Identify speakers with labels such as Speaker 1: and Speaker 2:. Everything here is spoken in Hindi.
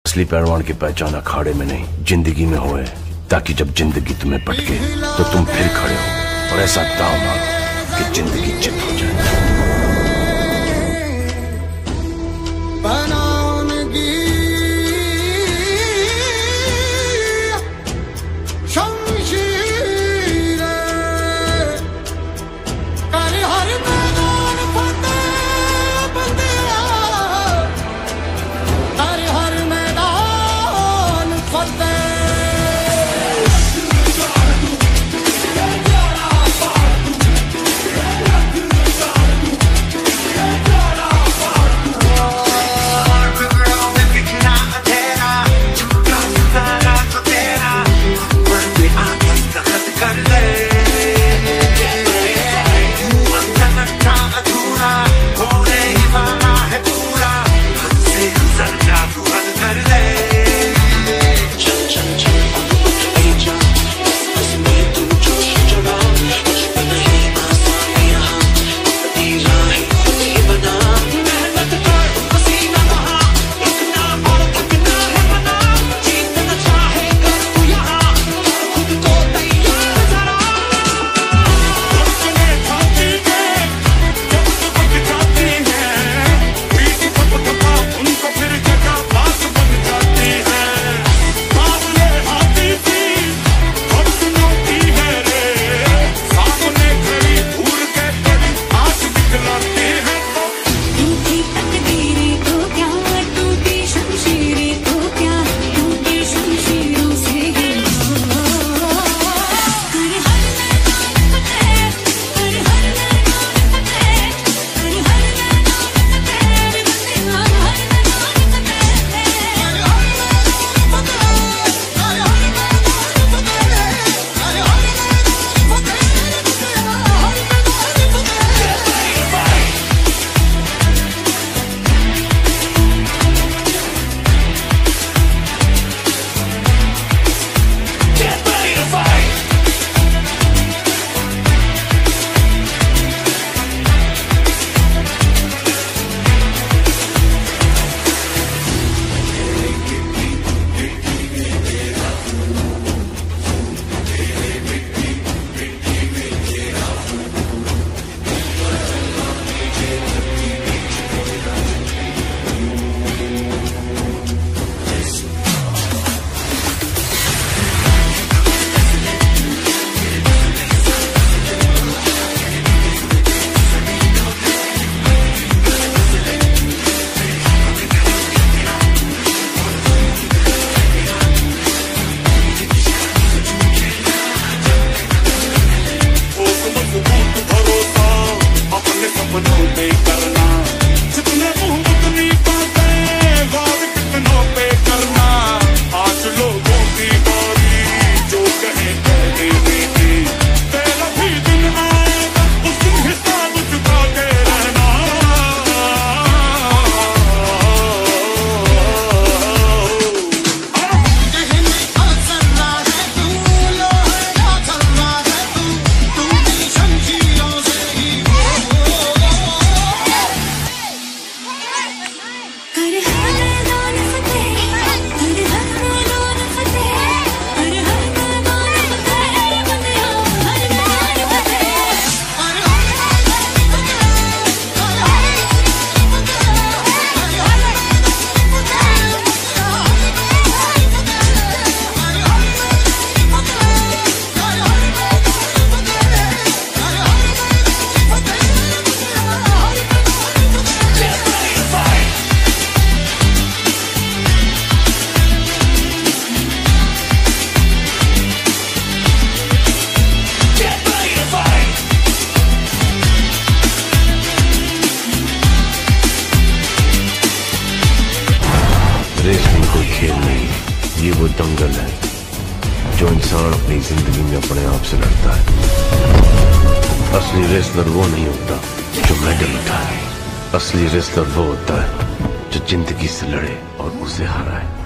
Speaker 1: असली पहलवान की पहचान अखाड़े में नहीं जिंदगी में होए, ताकि जब जिंदगी तुम्हें पटके तो तुम फिर खड़े हो और ऐसा दांव मारो कि जिंदगी चित हो जाए। खेल नहीं, ये वो दंगल है जो इंसान अपनी जिंदगी में अपने आप से लड़ता है। असली रेसलर वो नहीं होता जो मेडल उठाए, असली रेसलर वो होता है जो जिंदगी से लड़े और उसे हराए।